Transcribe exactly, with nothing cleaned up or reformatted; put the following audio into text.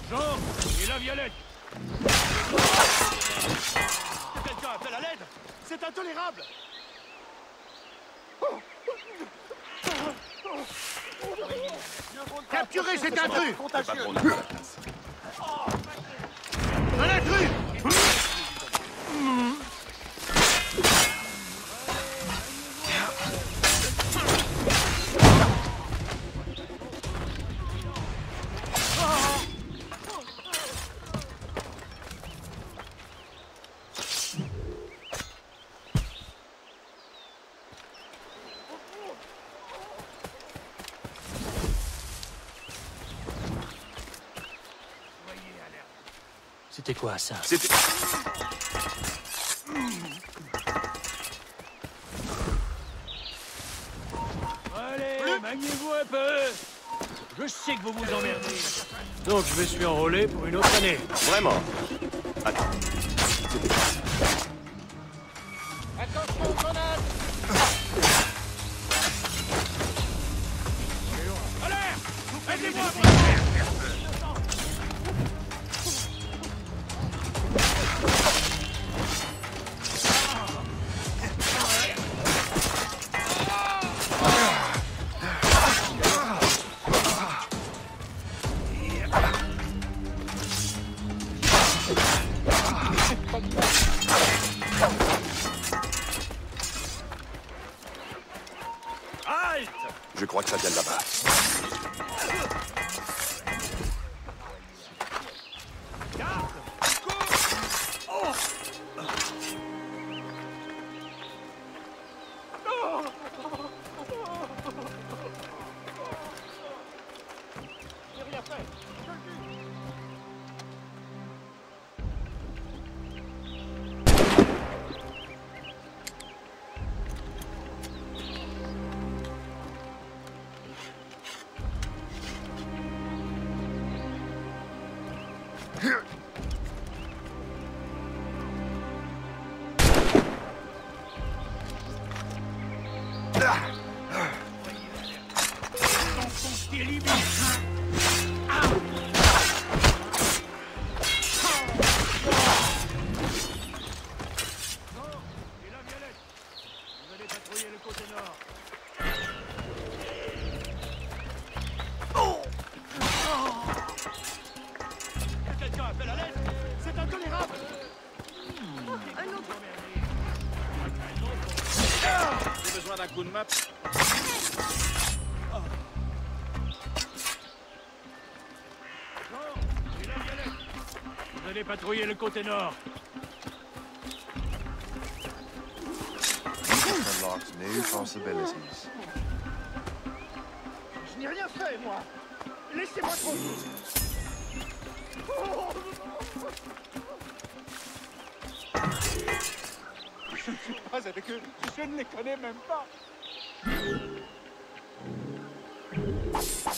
Jean et la Violette. Quelqu'un appelle à l'aide. C'est intolérable. Capturez cet intrus. Un intrus. C'était quoi, ça? C'était... Allez, maniez-vous un peu. Je sais que vous vous emmerdez. Donc, je me suis enrôlé pour une autre année. Vraiment? Attends. C'était... Attention, grenade. Allez, aidez-moi. Je crois que ça vient de là-bas. Un coup de map. Vous allez patrouiller le côté nord. Unlocks new possibilities. Je n'ai rien fait, moi. Laissez-moi tranquille. Je ne suis pas avec eux. Je ne les connais même pas.